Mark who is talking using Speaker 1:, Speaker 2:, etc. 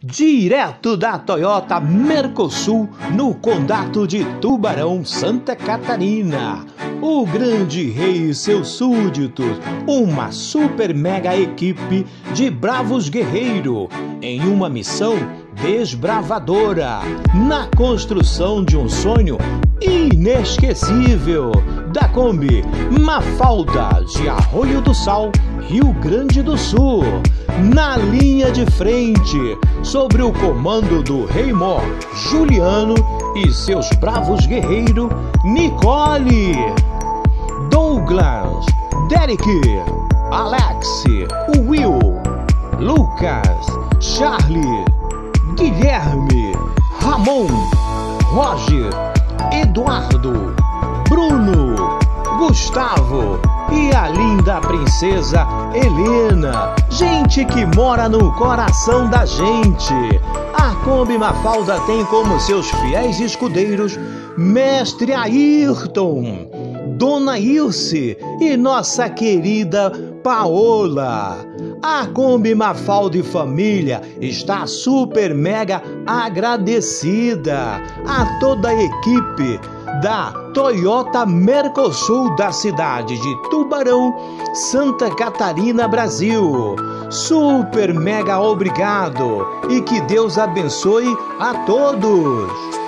Speaker 1: Direto da Toyota Mercosul, no condado de Tubarão, Santa Catarina. O grande rei e seus súditos, uma super mega equipe de bravos guerreiros, em uma missão desbravadora, na construção de um sonho inesquecível, da Kombi Mafalda, de Arroio do Sal, Rio Grande do Sul, na linha de frente, sobre o comando do Rei Mó Juliano e seus bravos guerreiros Nicole, Douglas, Derek, Alex, Will, Lucas, Charlie, Guilherme, Ramon, Roger, Eduardo, Bruno, Gustavo e a linda princesa Helena. Gente que mora no coração da gente. A Kombi Mafalda tem como seus fiéis escudeiros Mestre Ayrton, Dona Ilse e nossa querida Paola. A Kombi Mafalda e família está super mega agradecida a toda a equipe da Toyota Mercosul da cidade de Tubarão, Santa Catarina, Brasil. Super mega obrigado e que Deus abençoe a todos.